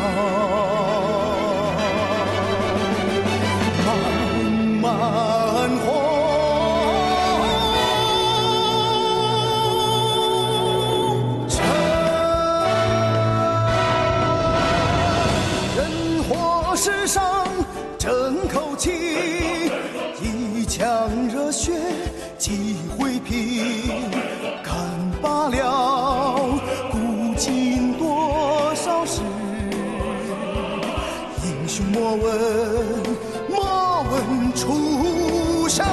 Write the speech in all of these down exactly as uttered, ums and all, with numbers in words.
漫漫红尘，人活世上争口气，一腔热血几回皮，看罢了古今多少事，英雄莫问莫问出身，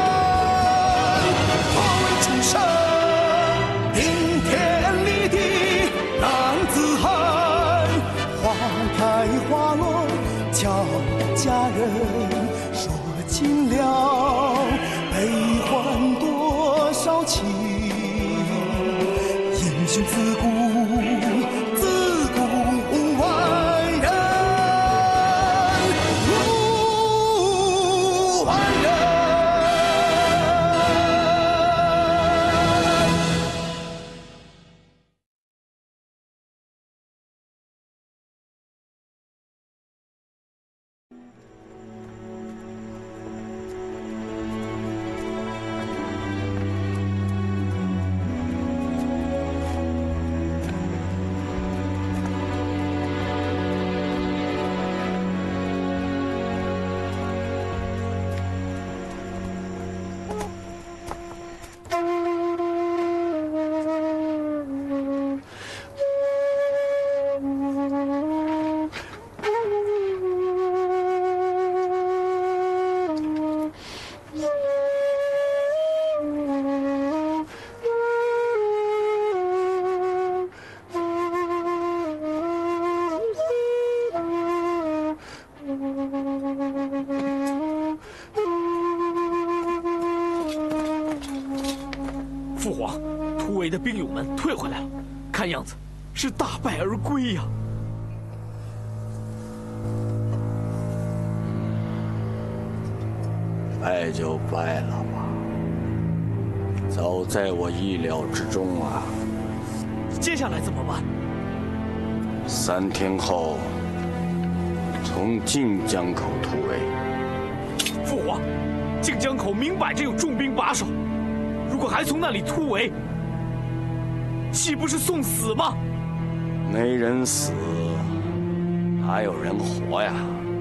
莫问出身，顶天立地男子汉，花开花落俏佳人，说尽了悲欢多少情，英雄自古自古万人如万人。 父皇，突围的兵勇们退回来了，看样子是大败而归呀。 败就败了吧，早在我意料之中啊。 接下来怎么办？ 三天后从晋江口突围。 父皇，晋江口明摆着有重兵把守，如果还从那里突围，岂不是送死吗？ 没人死，哪有人活呀？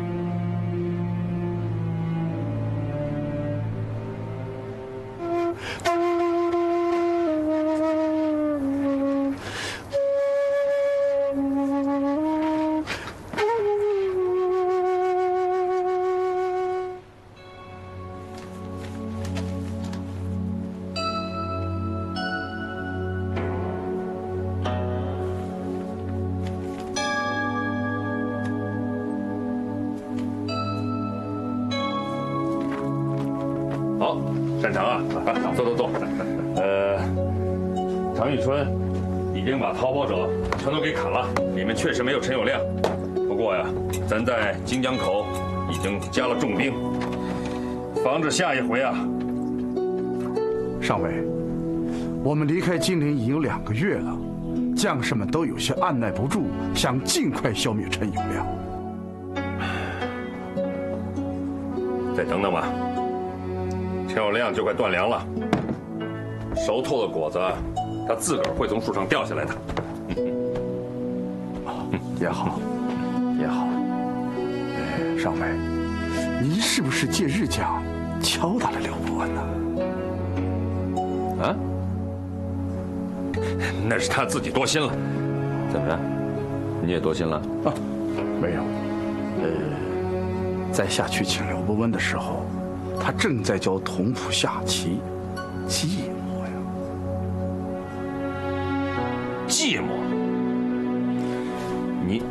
好，擅长啊，坐坐坐。呃，常遇春已经把逃跑者全都给砍了，里面确实没有陈友谅。不过呀，咱在荆江口已经加了重兵，防止下一回啊。 上尉，我们离开金陵已有两个月了，将士们都有些按耐不住，想尽快消灭陈友谅。 再等等吧。陈友谅就快断粮了，熟透的果子，他自个儿会从树上掉下来的。 也好，也好。哎，上尉，您是不是借日将敲打了刘伯温呢？ 啊？那是他自己多心了。怎么着？你也多心了？ 啊，没有。呃，在下去请刘伯温的时候，他正在教童仆下棋，寂寞呀。 寂寞？你，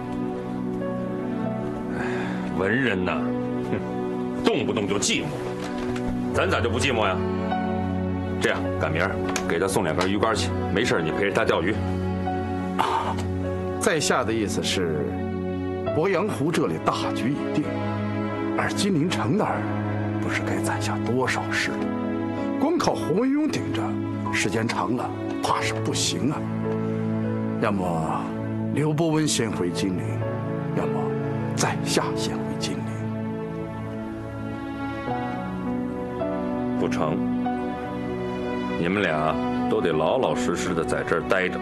哎，文人呐，哼，动不动就寂寞，咱咋就不寂寞呀？这样，赶明儿给他送两根鱼竿去，没事你陪着他钓鱼。 啊，在下的意思是，鄱阳湖这里大局已定，而金陵城那儿不是该攒下多少事？光靠胡文庸顶着，时间长了怕是不行啊。要么刘伯温先回金陵， 下献回金陵。 不成，你们俩都得老老实实的在这儿待着，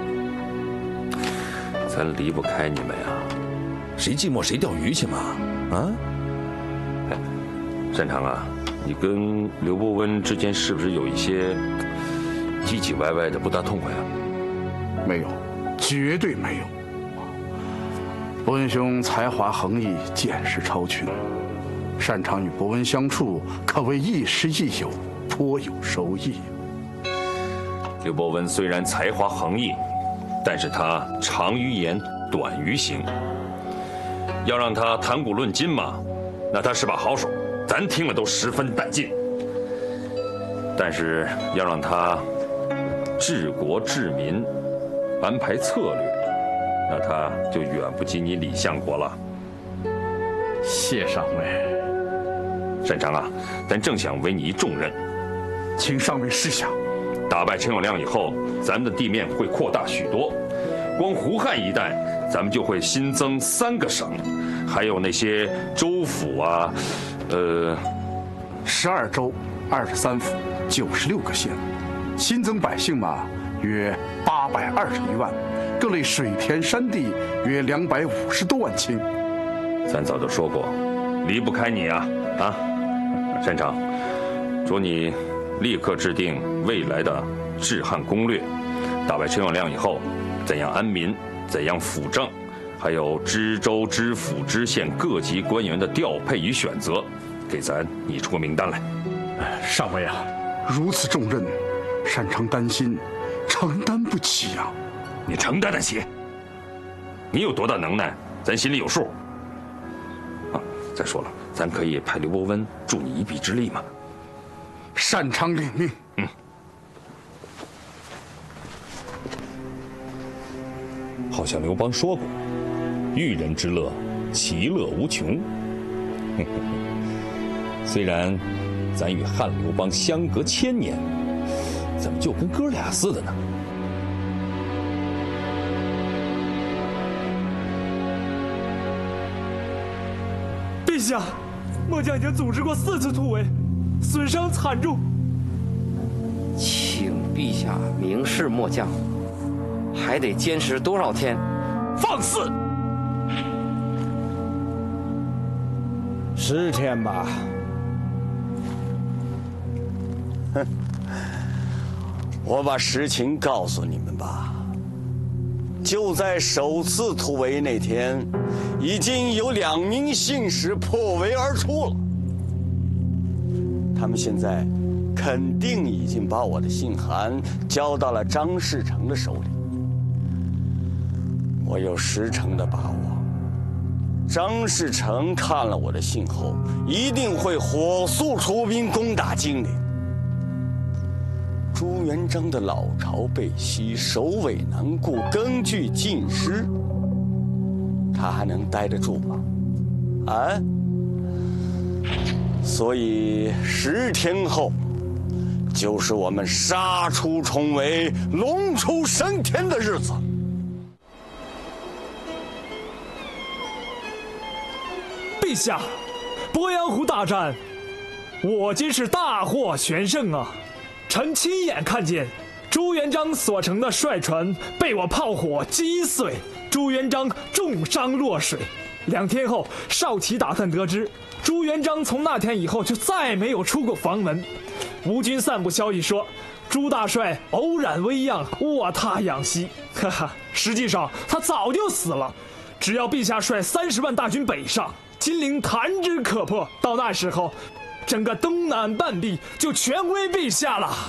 咱离不开你们呀。 谁寂寞谁钓鱼去嘛？啊？ 哎，擅长啊，你跟刘伯温之间是不是有一些唧唧歪歪的，不大痛快啊？ 没有，绝对没有。伯温兄才华横溢，见识超群，擅长与伯温相处，可谓亦师亦友，颇有收益。 刘伯温虽然才华横溢，但是他长于言，短于行。要让他谈古论今嘛，那他是把好手，咱听了都十分带劲。但是要让他治国治民，安排策略，那他就远不及你李相国了。 谢上尉。 擅长啊，咱正想委你一重任， 请上尉示下。 打败陈友谅以后，咱们的地面会扩大许多，光胡汉一带，咱们就会新增三个省，还有那些州府啊，呃， 十二州，二十三府，九十六个县，新增百姓嘛，约八百二十余万，各类水田山地约两百五十多万顷。 咱早就说过，离不开你啊啊！擅长，祝你立刻制定未来的治汉攻略，打败陈友谅以后，怎样安民，怎样辅政，还有知州、知府、知县各级官员的调配与选择，给咱拟出个名单来。 上尉啊，如此重任，擅长担心承担不起啊。 你承担得起？你有多大能耐，咱心里有数。啊，再说了，咱可以派刘伯温助你一臂之力嘛。 擅长领命。 嗯。 好像刘邦说过，育人之乐，其乐无穷。虽然咱与汉刘邦相隔千年，怎么就跟哥俩似的呢？ 陛下，末将已经组织过四次突围，损伤惨重。 请陛下明示末将，还得坚持多少天？ 放肆！ 十天吧。 哼，我把实情告诉你们吧。就在首次突围那天，已经有两名信使破围而出了。他们现在肯定已经把我的信函交到了张士诚的手里。我有十成的把握，张士诚看了我的信后，一定会火速出兵攻打金陵。朱元璋的老巢被袭，首尾难顾，根据尽失，他还能待得住吗？啊！所以十天后，就是我们杀出重围、龙出升天的日子。 陛下，鄱阳湖大战，我今是大获全胜啊！臣亲眼看见朱元璋所乘的帅船被我炮火击碎，朱元璋重伤落水。两天后，少奇打探得知，朱元璋从那天以后就再没有出过房门。吴军散布消息说，朱大帅偶然危恙，卧榻养息。哈哈，实际上他早就死了。只要陛下率三十万大军北上，金陵弹指可破。到那时候，整个东南半壁就全归陛下了。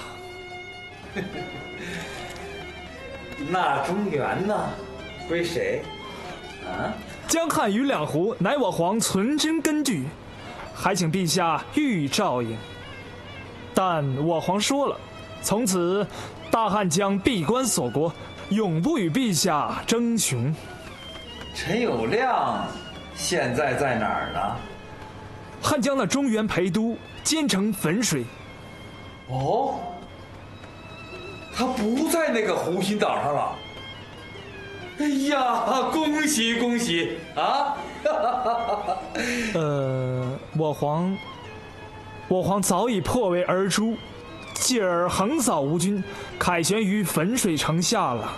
那中原呢？归谁？啊？ 江汉与两湖乃我皇存真根据，还请陛下御照应。但我皇说了，从此大汉将闭关锁国，永不与陛下争雄。 陈友谅现在在哪儿呢？ 汉江的中原陪都兼城汾水。 哦，他不在那个湖心岛上了。哎呀，恭喜恭喜啊！ 呃，我皇，我皇早已破围而出，继而横扫吴军，凯旋于汾水城下了。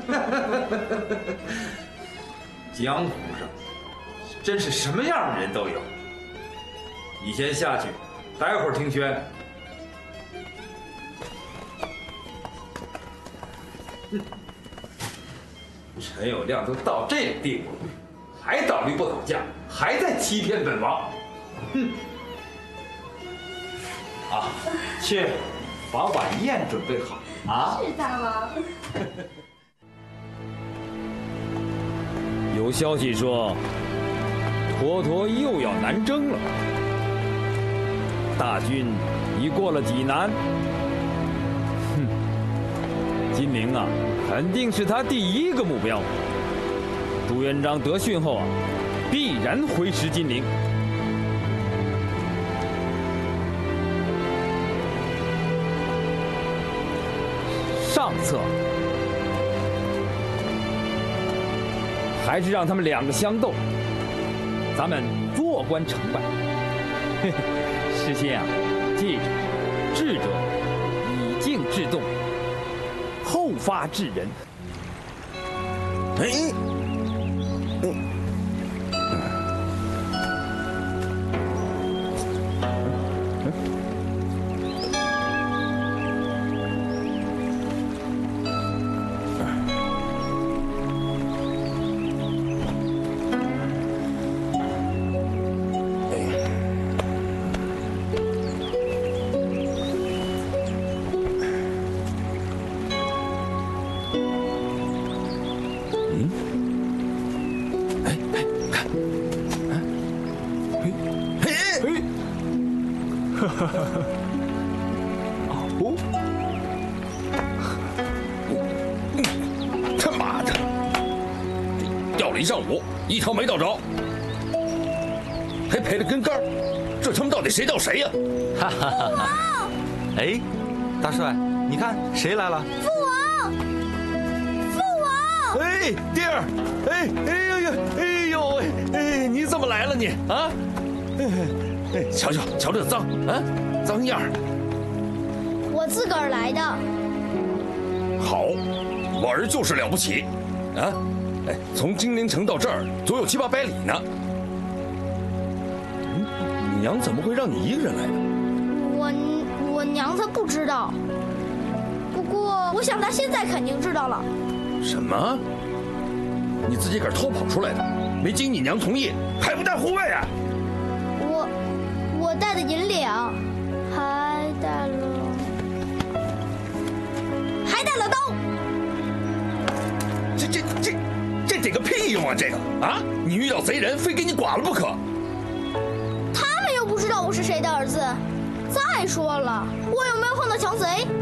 江湖上真是什么样的人都有。你先下去，待会儿听宣。嗯，陈友谅都到这个地步了，还倒驴不倒架，还在欺骗本王。哼！啊，去把晚宴准备好啊！ 是大王。 有消息说，沱沱又要南征了。大军已过了济南，哼，金陵啊，肯定是他第一个目标。朱元璋得讯后啊，必然回师金陵。上策，还是让他们两个相斗，咱们坐观成败。嘿嘿，事先啊，记着，智者以静制动，后发制人。 哎，嗯。 哦，他妈的，钓了一上午，一条没钓着，还赔了根杆，这他妈到底谁钓谁呀？ 哈哈哈哈！ 哎，大帅，你看谁来了？ 父王，父王！ 哎，弟儿，哎哎呦呦，哎呦喂，哎，你怎么来了你啊？哎，瞧瞧瞧这脏啊！脏样儿！ 我自个儿来的。 好，我儿就是了不起，啊！哎，从金陵城到这儿足有七八百里呢。嗯，你娘怎么会让你一个人来的？ 我我娘她不知道，不过我想她现在肯定知道了。 什么？你自己个儿偷跑出来的，没经你娘同意，还不带护卫啊？ 我我带的银两。还带了，还带了刀。 这这这这得个屁用啊！这个啊，你遇到贼人，非给你剐了不可。 他们又不知道我是谁的儿子。再说了，我有没有碰到强贼？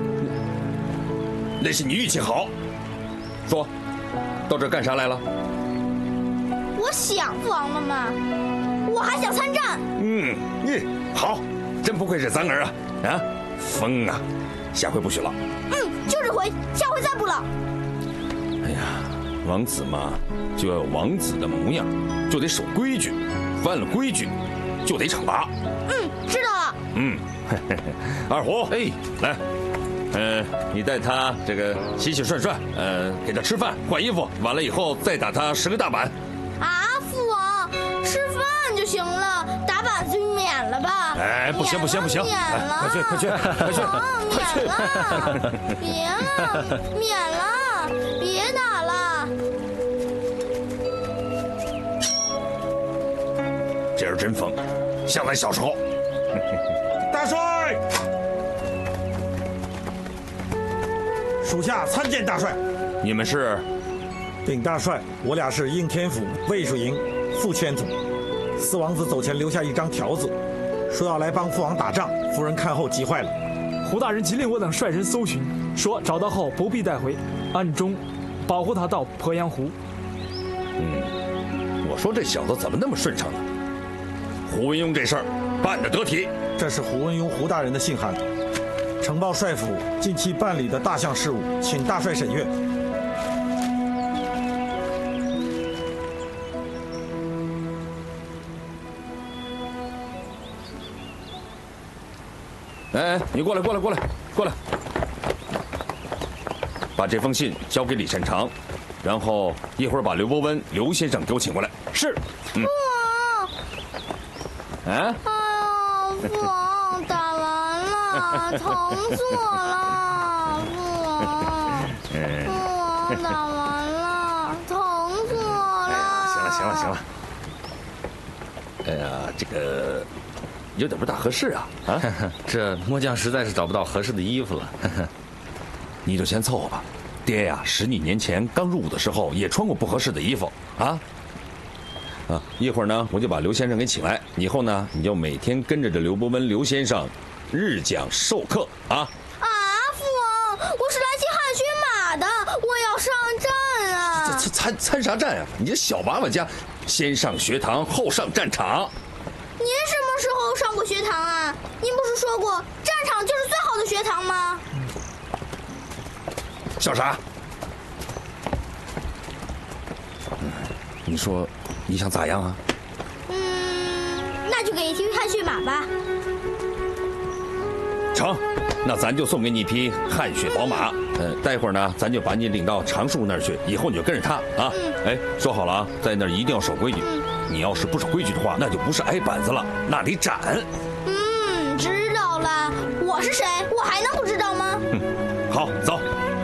那是你运气好。说，到这干啥来了？ 我想父王妈妈，我还想参战。 嗯，你好。真不愧是咱儿啊！啊，疯啊！下回不许了。 嗯，就这回，下回再不了。 哎呀，王子嘛，就要有王子的模样，就得守规矩，犯了规矩就得惩罚。 嗯，知道了。 嗯，嘿嘿嘿，二虎，哎，来，呃，你带他这个洗洗涮涮，呃，给他吃饭、换衣服，完了以后再打他十个大板。 啊，父王，吃饭就行了，打板就免了吧。 哎，不行不行不行， 免了， 快去快去快去， 快去！免了，别了，免了，别打了。 这人真疯，像咱小时候。 大帅，属下参见大帅。 你们是？ 禀大帅，我俩是应天府卫戍营副千总。四王子走前留下一张条子，说要来帮父王打仗，夫人看后急坏了。 胡大人急令我等率人搜寻，说找到后不必带回，暗中保护他到鄱阳湖。 嗯，我说这小子怎么那么顺畅呢？胡文庸这事儿办得得体。 这是胡文庸胡大人的信函，呈报帅府近期办理的大项事务，请大帅审阅。 哎，你过来，过来，过来，过来，把这封信交给李善长，然后一会儿把刘伯温刘先生给我请过来。 是。 嗯。啊？ 哎呀，父王打完了，疼死我了！父王，父王打完了，疼死我了！ 哎呀，行了，行了，行了。哎呀，这个有点不大合适啊！啊， 这末将实在是找不到合适的衣服了。 你就先凑合吧。爹呀，十几年前刚入伍的时候也穿过不合适的衣服啊。啊，一会儿呢，我就把刘先生给请来，以后呢，你就每天跟着这刘伯温刘先生日讲授课啊。 啊，父王，我是来骑汗血马的，我要上战啊！ 参参参啥战呀？你这小娃娃家，先上学堂后上战场。 您什么时候上过学堂啊？您不是说过战场就是最好的学堂吗？ 笑啥？你说你想咋样啊？ 嗯，那就给一匹汗血马吧。 成，那咱就送给你一匹汗血宝马。呃，待会儿呢，咱就把你领到常叔那儿去，以后你就跟着他啊。 嗯、 哎，说好了啊，在那儿一定要守规矩。嗯、你要是不守规矩的话，那就不是挨板子了，那得斩。 嗯，知道了。我是谁？我还能不知道吗？ 嗯、好，走。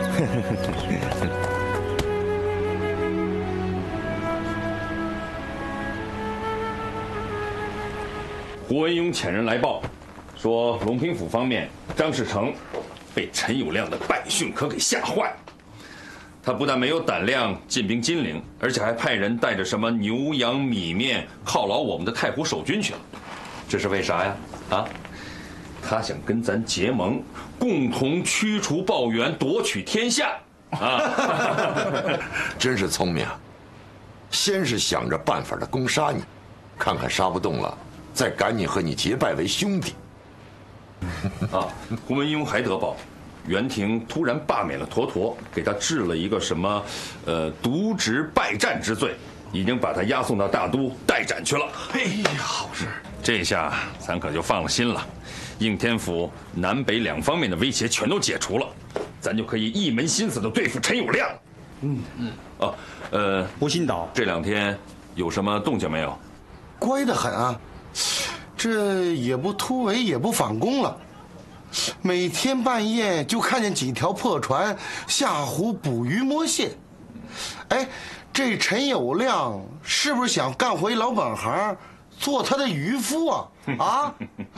胡文庸遣人来报，说隆平府方面张士诚被陈友谅的败讯可给吓坏，他不但没有胆量进兵金陵，而且还派人带着什么牛羊米面犒劳我们的太湖守军去了。这是为啥呀？啊，他想跟咱结盟，共同驱除暴元，夺取天下。啊， 真是聪明啊！先是想着办法的攻杀你，看看杀不动了，再赶紧和你结拜为兄弟。 啊，胡文庸还得报，元廷突然罢免了坨坨，给他治了一个什么，呃，渎职败战之罪，已经把他押送到大都待斩去了。 哎呀，好事！ 这下咱可就放了心了，应天府南北两方面的威胁全都解除了，咱就可以一门心思的对付陈友谅。嗯嗯。哦，呃， 胡新岛这两天有什么动静没有？ 乖得很啊，这也不突围，也不反攻了。每天半夜就看见几条破船下湖捕鱼摸蟹。哎，这陈友谅是不是想干回老本行，做他的渔夫啊？啊！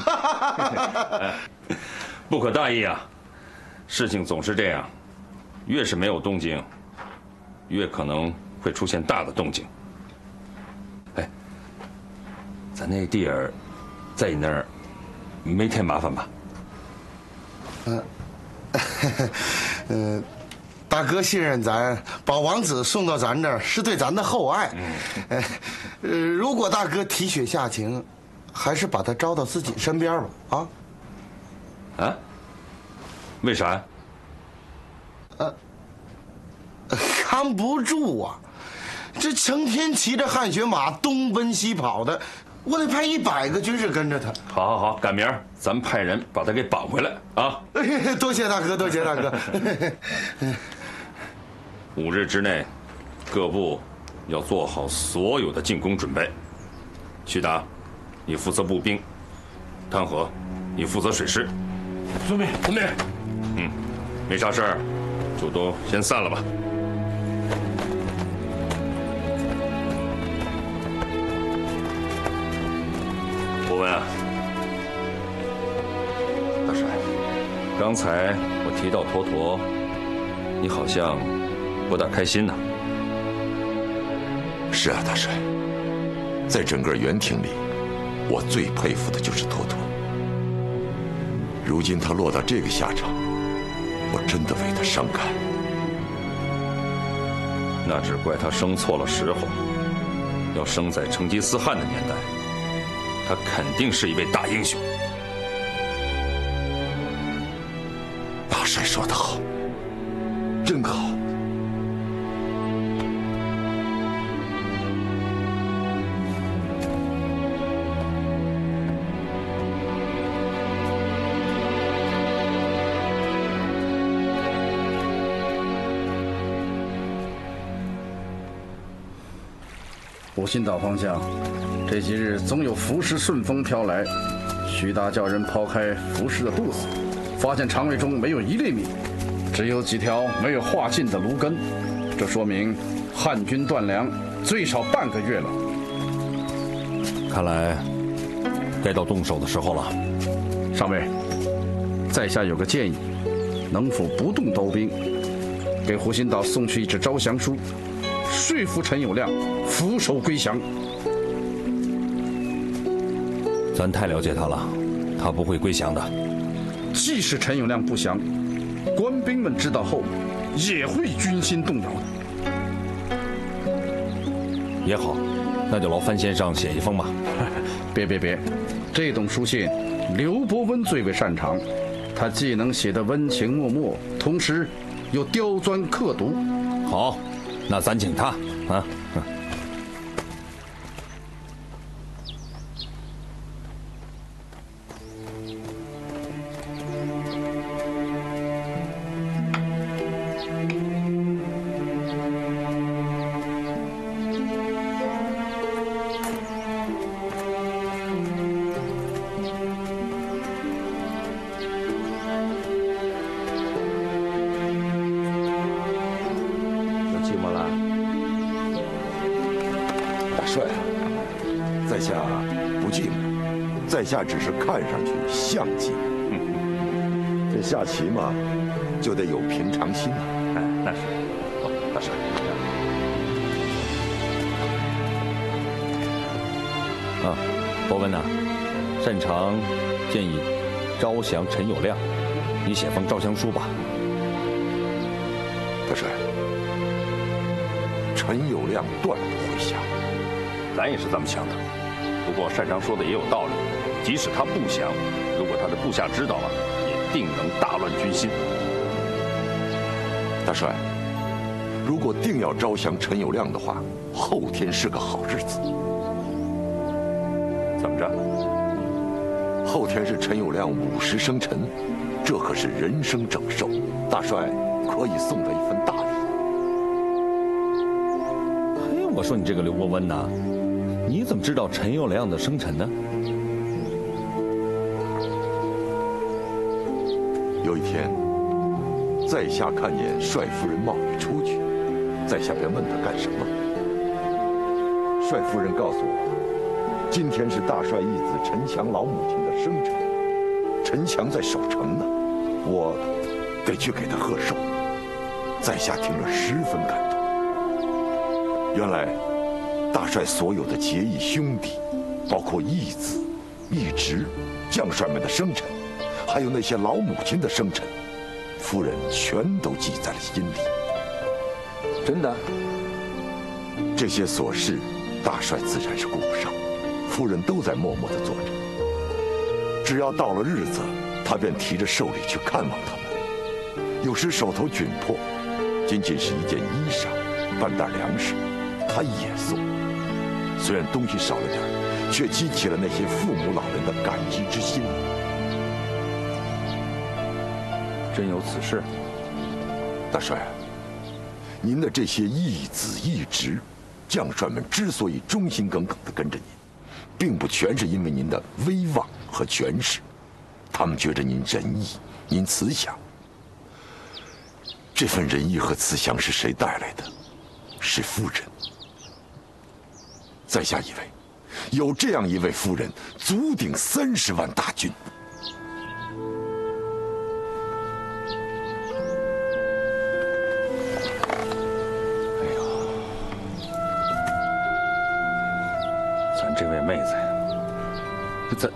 不可大意啊！事情总是这样，越是没有动静，越可能会出现大的动静。哎，咱那弟儿在你那儿没添麻烦吧？ 嗯，呃，大哥信任咱，把王子送到咱这儿是对咱的厚爱。嗯，呃，如果大哥提血下情，还是把他招到自己身边吧。啊？ 啊？为啥呀？ 呃，看不住啊！这成天骑着汗血马东奔西跑的，我得派一百个军士跟着他。 好，好，好，赶明儿咱们派人把他给绑回来啊！ 多谢大哥，多谢大哥。 五日之内，各部要做好所有的进攻准备。徐达，你负责步兵；汤和，你负责水师。 遵命， 遵命。嗯，没啥事儿，就都先散了吧。伯文啊，大帅，刚才我提到坨坨，你好像不大开心呐。 是啊，大帅，在整个元廷里，我最佩服的就是坨坨。如今他落到这个下场，我真的为他伤感。 那只怪他生错了时候，要生在成吉思汗的年代，他肯定是一位大英雄。 大帅说得好，真好。 湖心岛方向，这几日总有服食顺风飘来。徐达叫人抛开服食的肚子，发现肠胃中没有一粒米，只有几条没有化尽的芦根。这说明汉军断粮最少半个月了。 看来该到动手的时候了。 上尉，在下有个建议，能否不动刀兵，给湖心岛送去一纸招降书，说服陈友谅俯首归降？ 咱太了解他了，他不会归降的。 即使陈友谅不降，官兵们知道后也会军心动摇的。 也好，那就劳范先生写一封吧。 别别别，这种书信刘伯温最为擅长，他既能写得温情脉脉，同时又刁钻刻毒。 好，那咱请他啊。 在下只是看上去像寂寞，这下棋嘛，就得有平常心啊。 哎，那是。 哦，大帅。 啊，伯温呐，擅长建议招降陈友谅，你写封招降书吧。 大帅，陈友谅断不会降。 咱也是这么想的。不过单长说的也有道理，即使他不降，如果他的部下知道了，也定能大乱军心。 大帅，如果定要招降陈友谅的话，后天是个好日子。 怎么着？ 后天是陈友谅五十生辰，这可是人生整寿，大帅可以送他一份大礼。 嘿，我说你这个刘伯温呐，你怎么知道陈友谅的生辰呢？ 有一天，在下看见帅夫人冒雨出去，在下便问她干什么。帅夫人告诉我，今天是大帅义子陈强老母亲的生辰，陈强在守城呢，我得去给他贺寿。在下听了十分感动。原来大帅所有的结义兄弟，包括义子、义侄、将帅们的生辰，还有那些老母亲的生辰，夫人全都记在了心里。 真的？ 这些琐事，大帅自然是顾不上，夫人都在默默地做着。只要到了日子，他便提着寿礼去看望他们。有时手头窘迫，仅仅是一件衣裳、半袋粮食，他也送。虽然东西少了点，却激起了那些父母老人的感激之心。 真有此事？ 大帅，您的这些义子义侄，将帅们之所以忠心耿耿地跟着您，并不全是因为您的威望和权势，他们觉着您仁义，您慈祥。这份仁义和慈祥是谁带来的？是夫人。在下以为，有这样一位夫人，足顶三十万大军。 哎呦，咱这位妹子呀，咱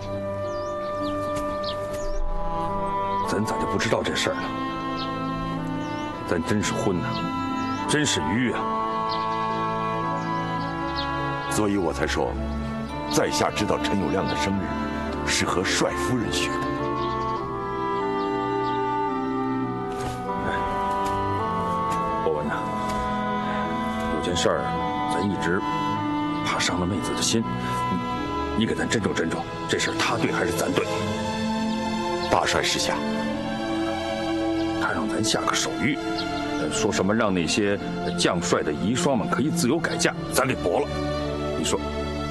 咱咋就不知道这事儿了？咱真是昏呐，真是愚啊！ 所以我才说，在下知道陈友谅的生日是和帅夫人学的。 哎，伯文呐，有件事儿，咱一直怕伤了妹子的心，你你给咱斟酌斟酌，这事儿他对还是咱对？ 大帅示下。 他让咱下个手谕，说什么让那些将帅的遗孀们可以自由改嫁，咱给驳了。 你说。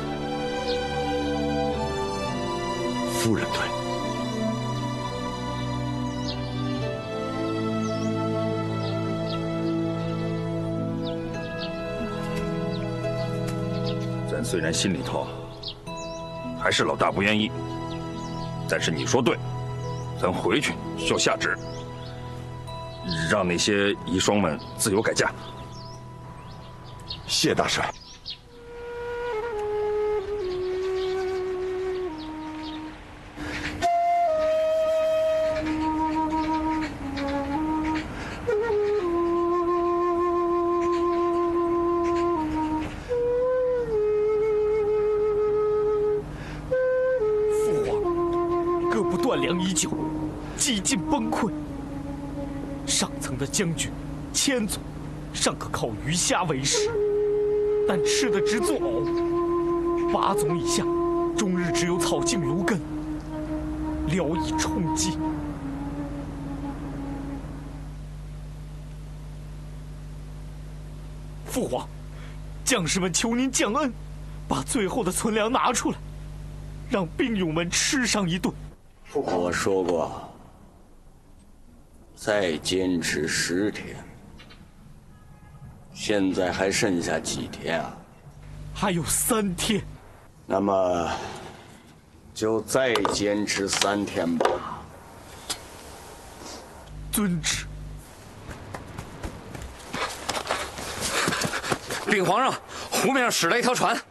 夫人对。 咱虽然心里头还是老大不愿意，但是你说对，咱回去就下旨，让那些遗孀们自由改嫁。 谢大帅。 断粮已久，几近崩溃。上层的将军、千总尚可靠鱼虾为食，但吃的直作呕。八总以下，终日只有草茎芦根，聊以充饥。父皇，将士们求您降恩，把最后的存粮拿出来，让兵勇们吃上一顿。 我说过，再坚持十天。现在还剩下几天啊？ 还有三天。 那么，就再坚持三天吧。 遵旨。 禀皇上，湖面上驶来一条船。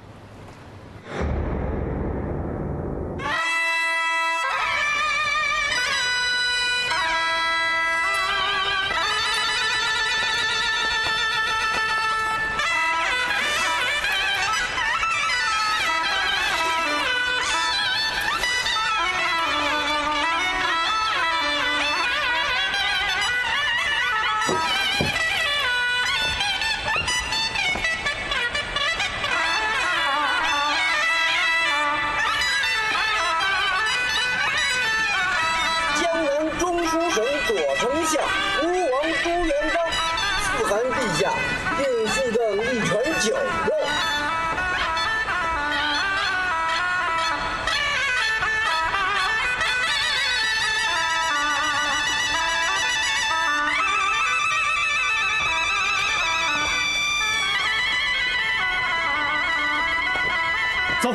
走。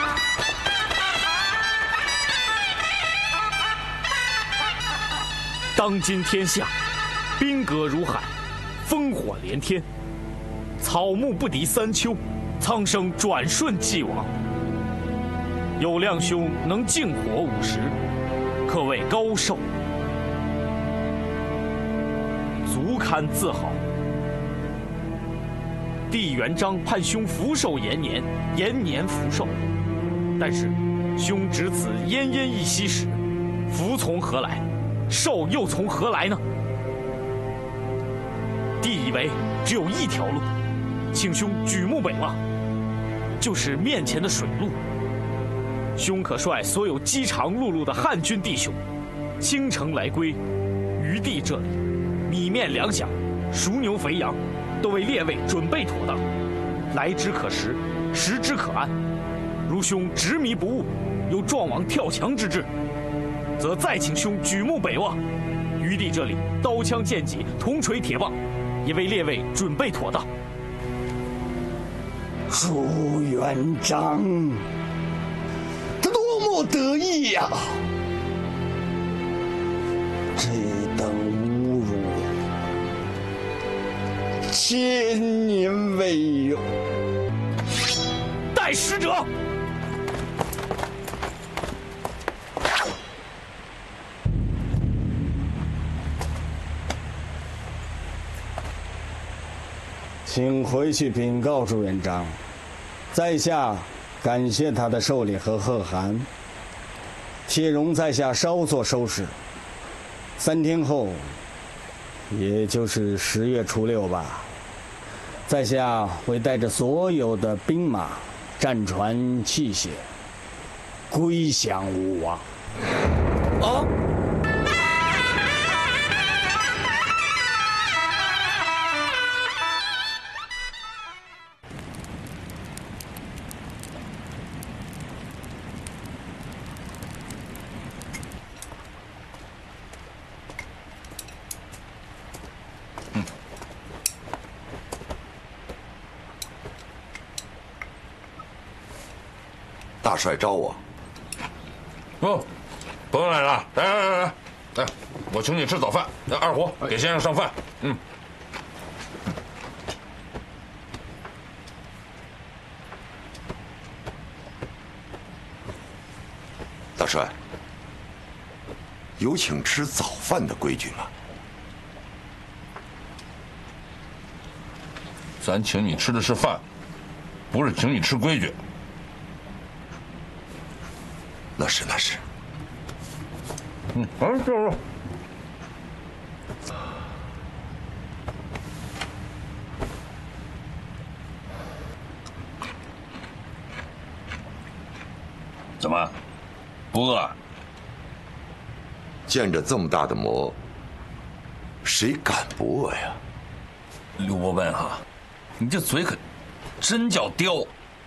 当今天下，兵戈如海，烽火连天，草木不敌三秋，苍生转瞬即亡。有亮兄能静火五十，可谓高寿，足堪自豪。帝元璋盼兄福寿延年，延年福寿。但是，兄值此奄奄一息时，福从何来？寿又从何来呢？帝以为只有一条路，请兄举目北望，就是面前的水路。兄可率所有饥肠辘辘的汉军弟兄，倾城来归于帝这里，米面粮饷、熟牛肥羊，都为列位准备妥当，来之可食，食之可安。如兄执迷不悟，有撞网跳墙之志，则再请兄举目北望，于帝这里刀枪剑戟、铜锤铁棒，也为列位准备妥当。 朱元璋，他多么得意呀！这等侮辱，千年未有。 带使者。 请回去禀告朱元璋，在下感谢他的寿礼和贺函，铁容在下稍作收拾。三天后，也就是十月初六吧，在下会带着所有的兵马、战船、器械归降吴王。 啊！ 大帅招我。 不，不用来了，来来来来来，我请你吃早饭。来，二虎给先生上饭。嗯。 大帅，有请吃早饭的规矩吗？ 咱请你吃的是饭，不是请你吃规矩。 那是那是。 嗯，啊，就是。怎么，不饿？ 见着这么大的馍，谁敢不饿呀？ 刘伯温哈，你这嘴可真叫刁。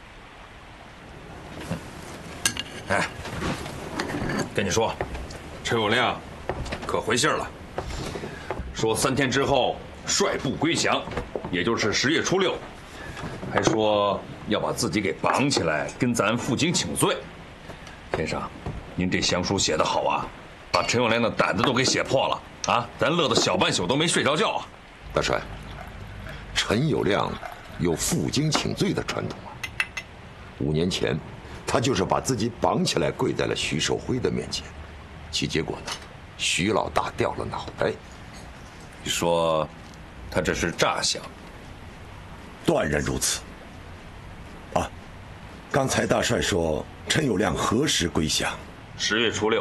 哎，跟你说，陈友谅可回信了，说三天之后率部归降，也就是十月初六，还说要把自己给绑起来，跟咱负荆请罪。先生，您这降书写得好啊，把陈友谅的胆子都给写破了啊！咱乐得小半宿都没睡着觉啊！ 大帅，陈友谅有负荆请罪的传统啊。五年前，他就是把自己绑起来跪在了徐寿辉的面前，其结果呢，徐老大掉了脑袋。 你说，他这是诈降？ 断然如此。啊，刚才大帅说陈友谅何时归降？ 十月初六。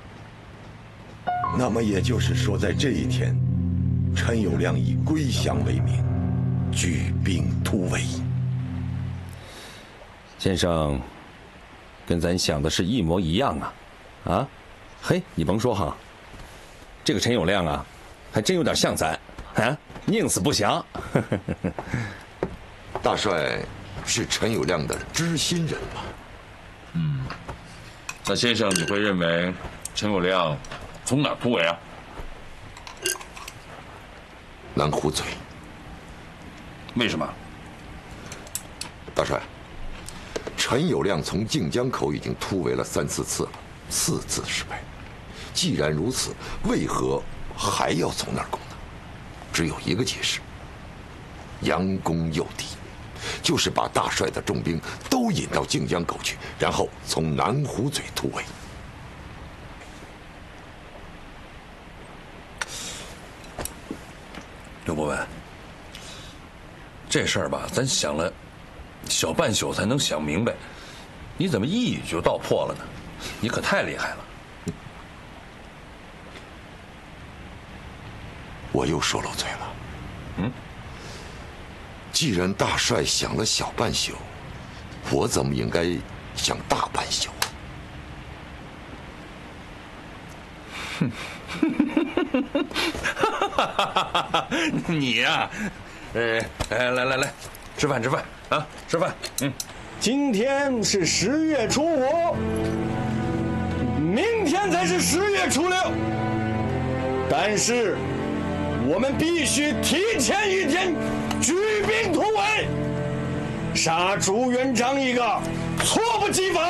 那么也就是说，在这一天，陈友谅以归降为名，举兵突围。 先生，跟咱想的是一模一样啊！啊，嘿，你甭说哈，这个陈友谅啊，还真有点像咱啊，宁死不降。 大帅是陈友谅的知心人吗？ 嗯，那先生你会认为陈友谅从哪突围啊？ 南湖嘴。 为什么？ 大帅，陈友谅从靖江口已经突围了三四次了，四次失败。既然如此，为何还要从那儿攻呢？只有一个解释：佯攻诱敌，就是把大帅的重兵都引到靖江口去，然后从南湖嘴突围。 刘伯温，这事儿吧，咱想了小半宿才能想明白，你怎么一语就道破了呢？你可太厉害了！ 我又说漏嘴了。 嗯， 既然大帅想了小半宿，我怎么应该想大半宿啊？ 哼。你呀、啊，呃，来来来来，吃饭吃饭啊，吃饭。嗯， 今天是十月初五，明天才是十月初六。但是我们必须提前一天举兵突围，杀朱元璋一个猝不及防。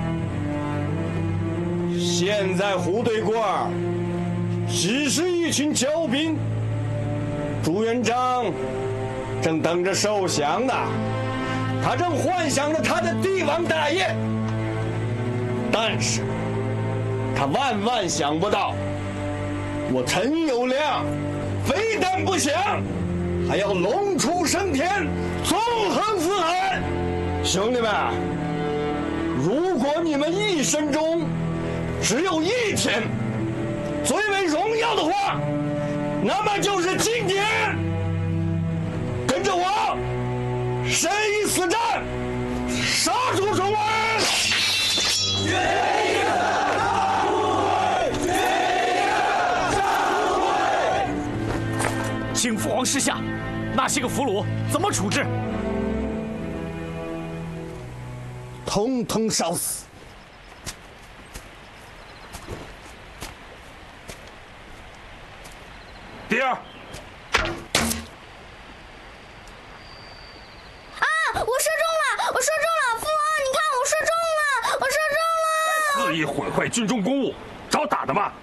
现在胡对过只是一群骄兵，朱元璋正等着受降呢，他正幻想着他的帝王大业，但是他万万想不到，我陈友谅非但不降，还要龙出升天，纵横四海。兄弟们，如果你们一生中只有一天最为荣耀的话，那么就是今天。跟着我，生与死战，杀出重围！决一个杀不回，决一个杀不回。 请父皇示下，那些个俘虏怎么处置？ 统统烧死。 第二。 我射中了！我射中了！父王，你看我射中了！ 肆意毁坏军中公务，找打的吧？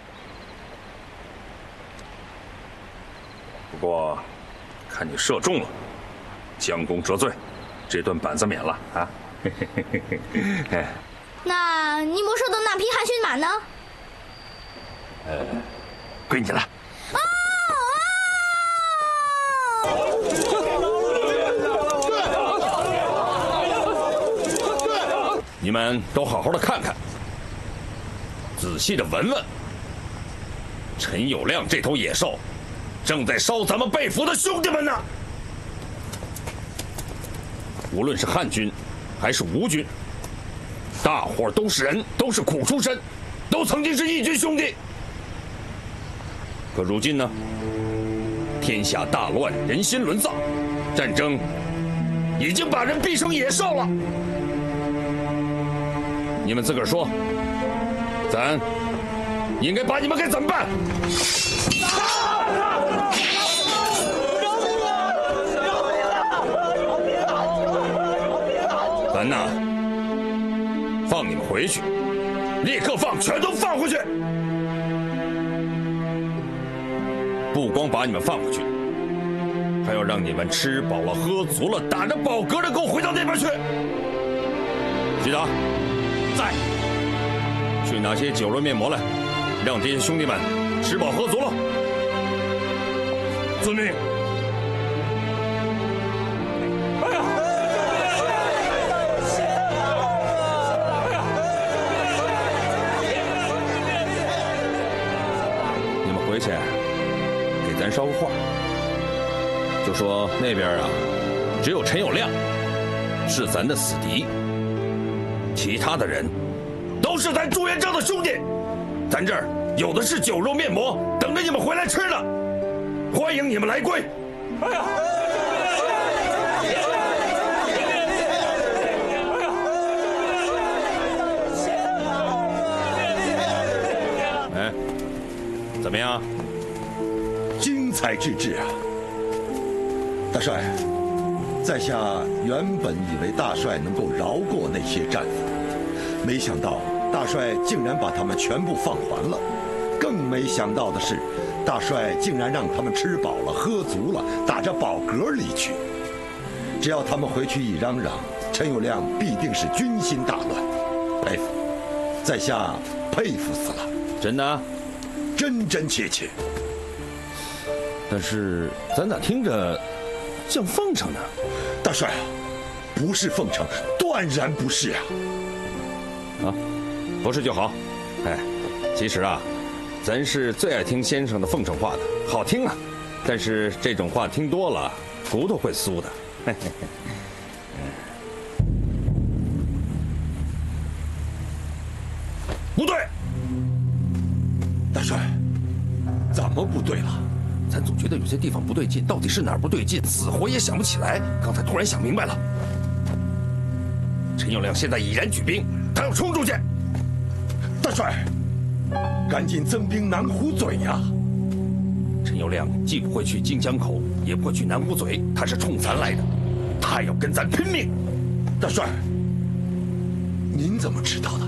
不过，看你射中了，将功折罪，这顿板子免了啊！ 那你没收的那匹韩驯马呢？ 呃，归你了。 啊啊！你们都好好的看看，仔细的闻闻，陈友谅这头野兽正在烧咱们被俘的兄弟们呢。无论是汉军还是吴军，大伙都是人，都是苦出身，都曾经是义军兄弟。可如今呢，天下大乱，人心沦丧，战争已经把人逼成野兽了。你们自个儿说，咱应该把你们该怎么办？咱呐，放你们回去，立刻放，全都放回去！不光把你们放回去，还要让你们吃饱了、喝足了、打着饱嗝的给我回到那边去。徐达，在，去拿些酒肉面馍来，让这些兄弟们吃饱喝足了。遵命。哎呀！你们回去给咱捎个话，就说那边啊，只有陈友谅是咱的死敌，其他的人都是咱朱元璋的兄弟。咱这儿有的是酒肉面馍，等着你们回来吃呢。欢迎你们来归。哎呀！哎，怎么样？ 精彩之至啊！大帅，在下原本以为大帅能够饶过那些战俘，没想到大帅竟然把他们全部放还了。更没想到的是，大帅竟然让他们吃饱了、喝足了，打着饱嗝离去。只要他们回去一嚷嚷，陈友谅必定是军心大乱。佩服，在下佩服死了。 真的？ 真真切切。 但是咱咋听着像奉承呢？ 大帅啊，不是奉承，断然不是啊！ 啊，不是就好。哎，其实啊，咱是最爱听先生的奉承话的，好听啊。但是这种话听多了，骨头会酥的。嘿嘿嘿。不对， 大帅，怎么不对了？ 咱总觉得有些地方不对劲，到底是哪儿不对劲，死活也想不起来。刚才突然想明白了，陈友谅现在已然举兵，他要冲出去。 大帅，赶紧增兵南湖嘴呀！ 陈友谅既不会去荆江口，也不会去南湖嘴，他是冲咱来的，他要跟咱拼命。 大帅，您怎么知道的？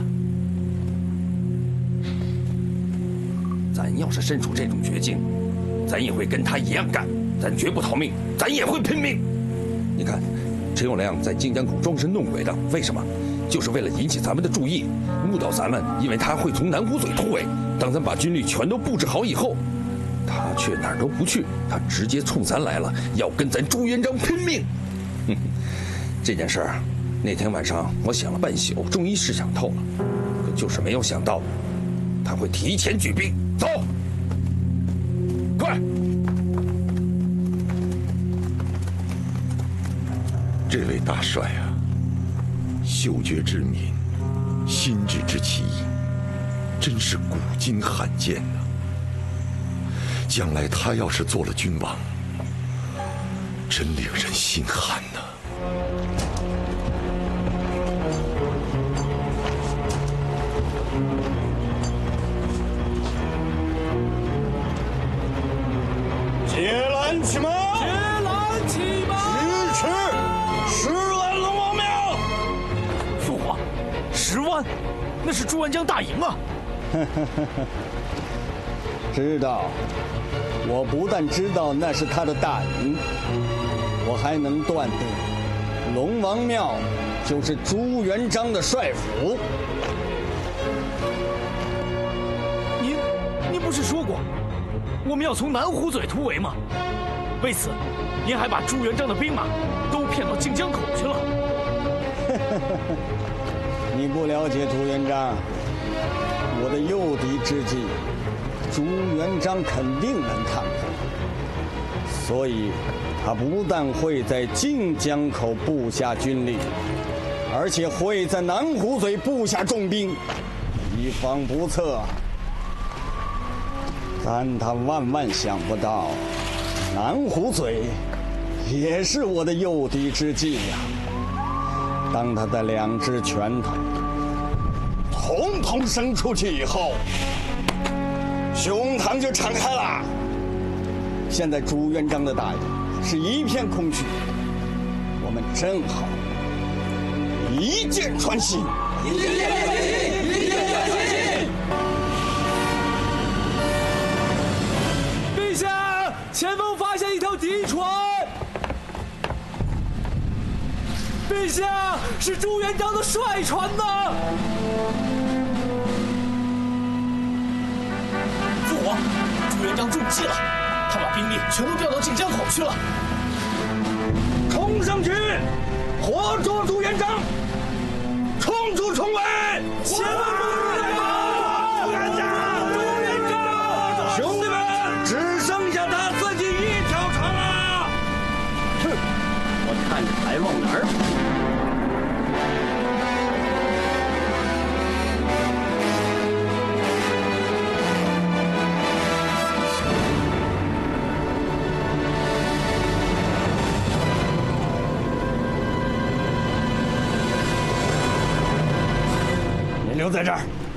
咱要是身处这种绝境，咱也会跟他一样干，咱绝不逃命，咱也会拼命。你看，陈友谅在荆江口装神弄鬼的，为什么？就是为了引起咱们的注意，误导咱们，因为他会从南湖嘴突围。当咱把军力全都布置好以后，他却哪儿都不去，他直接冲咱来了，要跟咱朱元璋拼命。哼，这件事儿，那天晚上我想了半宿，终于是想透了，可就是没有想到，他会提前举兵。走，快！ 这位大帅啊，嗅觉之敏，心智之奇异，真是古今罕见呐。将来他要是做了君王，真令人心寒呐。 解缆骑马， 解缆骑马， 御赐十万龙王庙。 父皇， 十万，那是朱元璋大营啊！ 知道，我不但知道那是他的大营，我还能断定，龙王庙就是朱元璋的帅府。 您，您不是说过，我们要从南湖嘴突围吗？为此，您还把朱元璋的兵马都骗到靖江口去了。 你不了解朱元璋，我的诱敌之计，朱元璋肯定能探破，所以他不但会在靖江口布下军力，而且会在南湖嘴布下重兵，以防不测。但他万万想不到，南湖嘴也是我的诱敌之计呀。当他的两只拳头统统伸出去以后，胸膛就敞开了。现在朱元璋的大营是一片空虚，我们正好一箭穿心。一箭穿心，一箭穿心。 陛下，前方发现一条敌船。陛下，是朱元璋的帅船呐！父皇，朱元璋中计了，他把兵力全都调到靖江口去了。 冲上去，活捉朱元璋，冲出重围！ 千万不能朱元璋，朱元璋！兄弟们，只剩下他自己一条船了。哼，我看你还往哪儿跑！留在这儿，